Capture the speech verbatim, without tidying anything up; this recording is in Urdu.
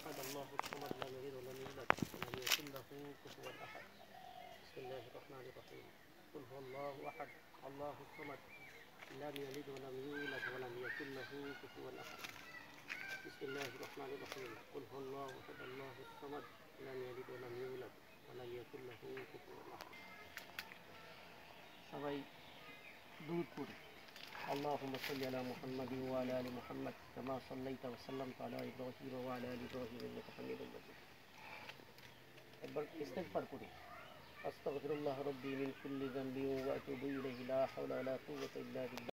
أحد الله الصمد لم يلد ولم يولد ولم يكن له كفوا أحد. بسم الله الرحمن الرحيم. قل هو الله أحد الله الصمد لم يلد ولم يولد ولم يكن له كفوا أحد. بسم الله الرحمن الرحيم. قل هو الله أحد الله الصمد لم يلد ولم يولد ولم يكن له كفوا أحد. সবাই দুরূদ পড়ি। اللهم صل على محمد وعلى آل محمد كما صليت وسلمت على إبراهيم وعلى آل إبراهيم إنك حميد مجيد. একবার ইস্তিগফার করি। আস্তাগফিরুল্লাহ রাব্বি মিন কুল্লি যামবি ওয়া আতুবু ইলাইহি লা হাওলা ওয়া লা কুওয়াতা ইল্লা বিল্লাহ।